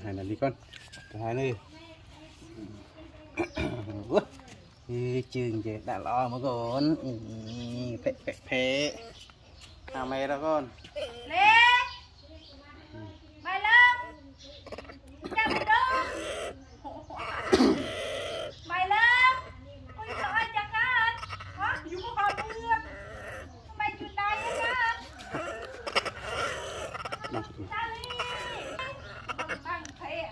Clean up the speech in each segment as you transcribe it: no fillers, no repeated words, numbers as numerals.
hai là đi con hai nơi chừng chị đã lo mà con phê à mày đó con mày lên chào mày đó mày lên ôi trời ơi chẳng hết hả dù có còn mưa mày chuyện đây á ta đi bằng phê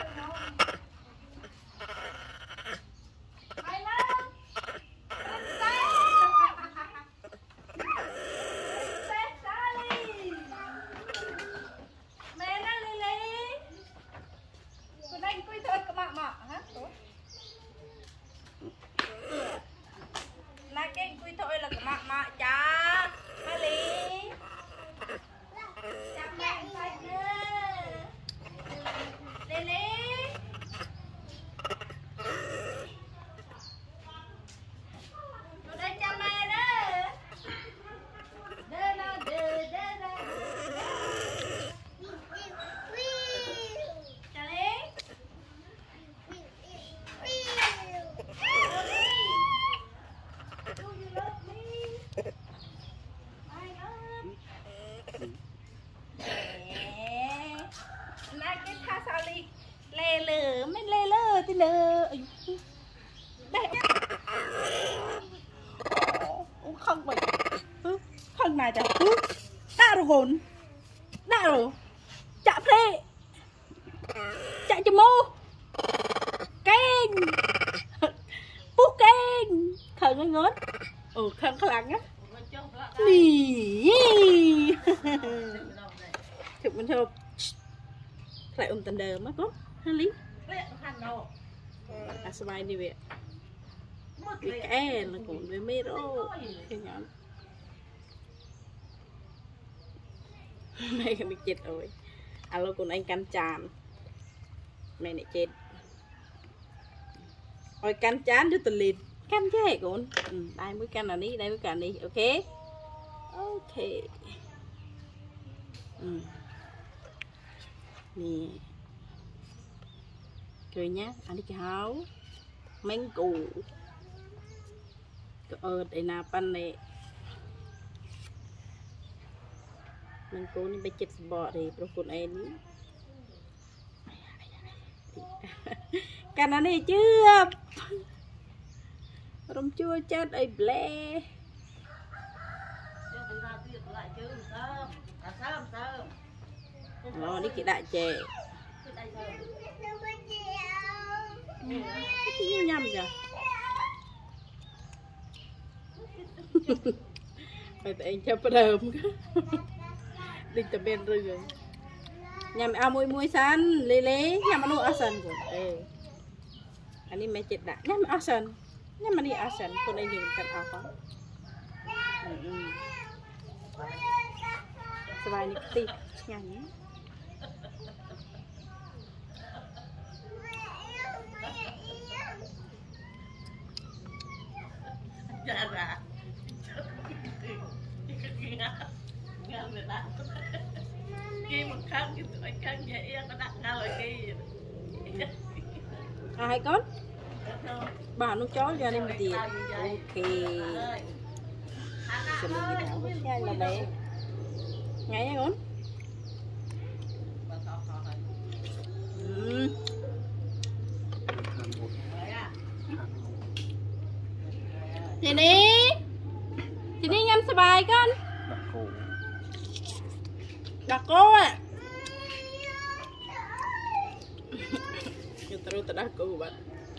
không phải không này chả đã rồi hồn đã rồi chạm thế chạy cho mô kênh bút kênh khẩn ngớt khẩn lặng á nì chụp mình chụp lại tần đờ mất không hai lýสบายดีเว้ยวิกแอนแล้วcũng với mê rô cái nhóm mày bị chết rồi alo cùng anh canh chán mày lại chết rồi canh chán đứa tình lịt canh chứ hề cũng đây mới canh là đi đây mới canh đi ok ok nè cười nhá anh đi cháu meng cù để nào pan này meng cùนี่ไปจิตบ่อเลยปรากฏเอ็นกันอันนี้เจือบรมชั่วจัดไอ้เบลอ๋อนี่กี่đại chè cái gì nhầm vậy phải anh cho bắt đầu đi tập bên rồi nhầm ao mùi mùi san lê lê nhầm ăn ăn san của anh đi mấy chết đã nhầm ăn san nhầm ăn đi ăn san con đây dừng cần ăn khôngสบายนิดติงั้นJara, ngang người ta, kia một khăn gitu, anh khăn vậy có đặt ngang rồi kia. À hai con, bà nó chó cho nên tiền, ok. Xem mình đi nào, cái là bé, ngay nha con. Chị đi ngâm sờ bài con đặt cô à kita ruta dah cô bạn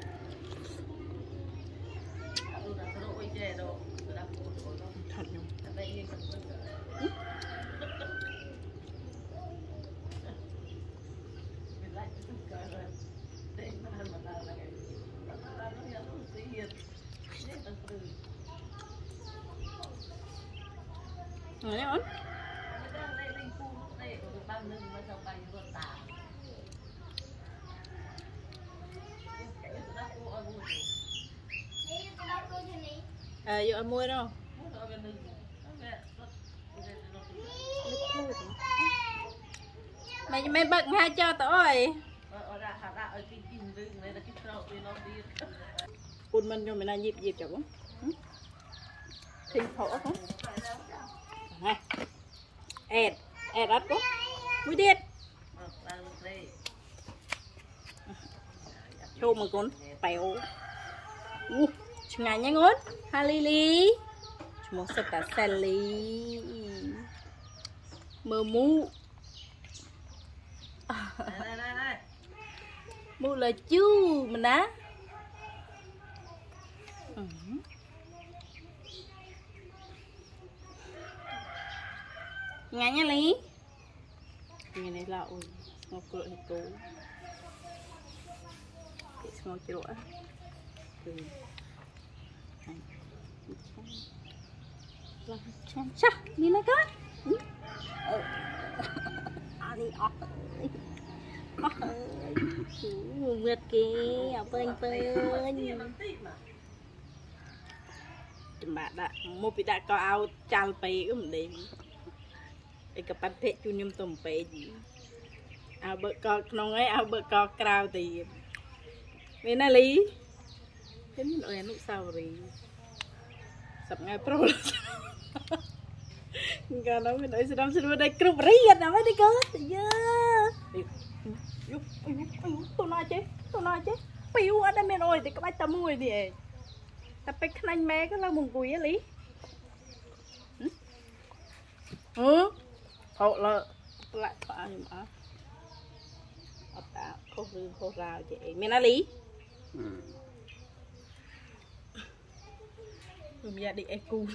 Nói ổn. Vô ăn mua đâu. Mày bận hai cho tao ơi. Quân mình cho mình ăn dịp chậm không? Thịt phở không? Này, ẹt ớt có, mũi điệt. Chô mà con bèo. Ngày nhanh ớt, halili. Một sập cả sali. Mơ mu. Mu là chú mình á. Ngày nha Lý. Ngày này là ôi, ngọc cửa thì cố. Cái ngọc chỗ á. Sao? Đi này con. Đi ọc. Mượt kìa, bênh bênh. Bạn đã một vị đã có áo chào bê cũng đi. Cái cặp bát thế chú nhâm tùm bê gì. Áo bơ co nông ấy áo bơ co crào thì. Bên này lý. Thế mình nói lúc sau rồi. Sắp ngay pro là sao. Cả nó mình nói sẽ đâm xin vào đây cướp riêng nào mới đi cơ. Tôi nói chứ. Piu ở đây mình ơi thì có bác tầm mùi đi. Ta phải khăn mẹ cái là mùng cùi á Lý. Thôi là lại khóa nhưng mà ập tạo khô rư khô rào chị mình nói Lý. Mình ra đi ecu.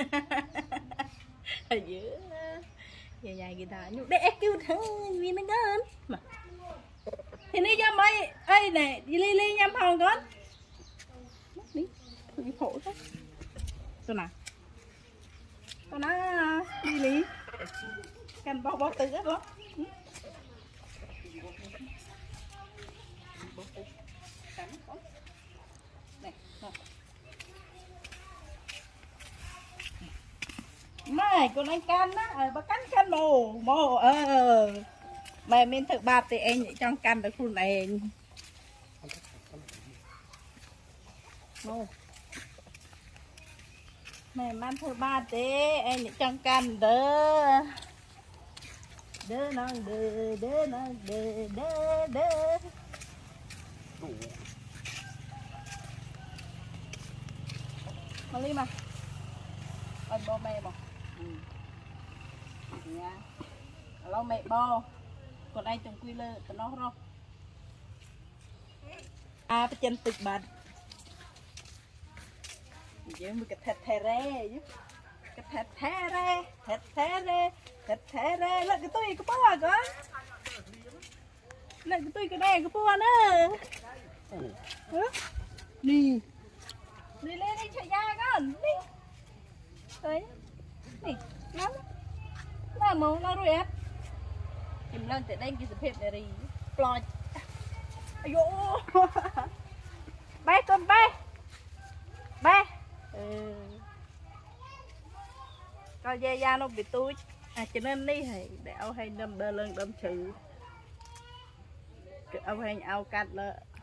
Ở giữa dài guitar nhưng để ecu thôi vì nó ngon mà. Thì đi cho mày ê này đi li nhâm hòn con. Đi đi phổ thôi. Tôi nào tôi nói đi lý canh bao tử hết đó. Này con anh can á, bà cắn mồ mày mình thực bạt thì em nhảy trong can được khuôn này mày mang thực bạt thì em nhảy trong can đỡ nó đỡ mà đi mà ơi bò mẹ bò nha lâu mẹ bò còn ai từng quy lơ tụi nó không à cái chân tịch bật chứ một cái thẹt thè rê chứ cái thẹt thè rê là cái tôi có bao à con là cái tôi cái này cái bao nữa đi lên đi chạy ra con đi tới nè nó màu nó rồi á em lên từ đây cái sự phép này đi ploi ayo bay con bay coi da nó bị túi à cho nên đi thì để ao hay đâm đơ lên đâm chữ ao hay ao cắt là